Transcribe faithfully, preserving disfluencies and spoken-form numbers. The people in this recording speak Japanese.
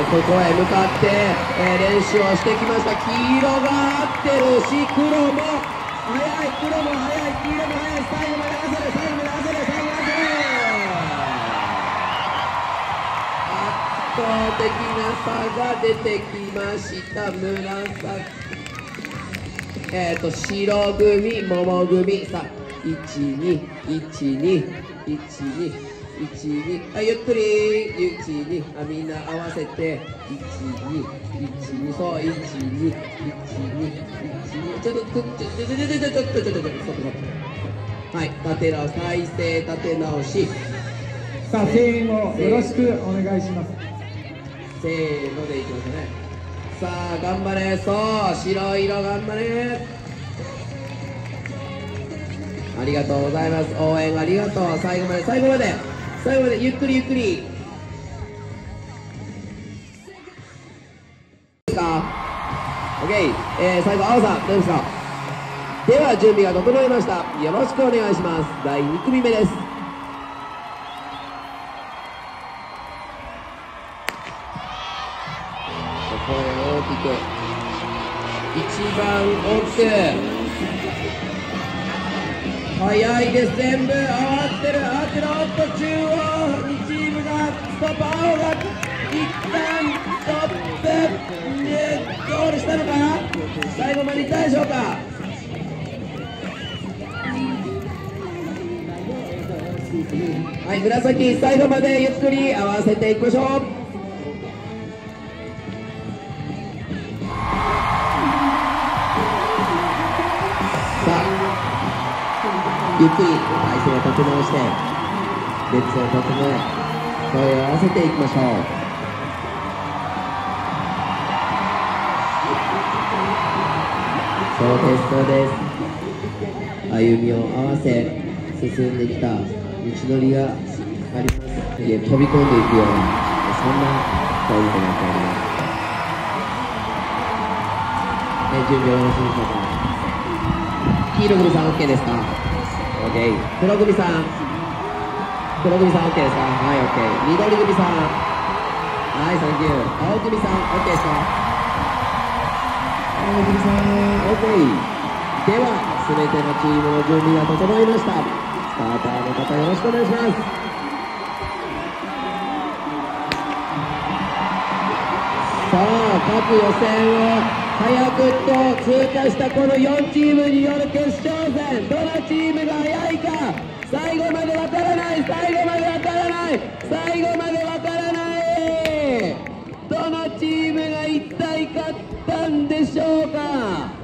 ここへ向かって、えー、練習をしてきました。黄色が合ってるし、黒も速い、黒も速い、黄色も速い、最後まで合わせる、最後まで合わせる、最後まで合わせる。圧倒的な差が出てきました。紫、えっと白組、桃組、さあいちにいちにいちにいちに、あ、ゆっくりいちに、あ、みんな合わせていちにいちに、そういちにいちにいちに、ちょっとちょっとちょっとちょっとちょっとちょっとちょっとちょっとちょっと、はい、立て直し、体勢立て直し、 さあ声援をよろしくお願いします。 せーのでいきますね。さあ頑張れ、そう白色頑張れ。ありがとうございます。応援ありがとう。最後まで最後まで最後までゆっくりゆっくり。ですか ?OK、えー、最後青さんどうですか。では準備が整いました。よろしくお願いします。だいに組目です。声大きく、一番奥、早いです。全部合わってる合わってる。おっと中央にチームがストップ、青が一旦ストップでゴールしたのかな。最後までいったでしょうか。はい、紫最後までゆっくり合わせていきましょう。ゆっくり体勢を立て直して列を整え声を合わせていきましょう。そうですそうです。歩みを合わせ進んできた道のりがあります。いや、飛び込んでいくようなそんな競技となっております。え準備よろしいでしょうか。黄色組さん OK ですか。オッケー、黒組さん、黒組さん OK ですか。はい、OK。緑組さん、はい、サンキュー。青組さん OK ですか。青組さん OK。では全てのチームの準備が整いました。スターターの方よろしくお願いします。さあ各予選を早くと通過したこのよんチームによる決勝戦、どのチームが早いか。最後までわからない、最後までわからない、最後までわからない。どのチームが一体勝ったんでしょうか。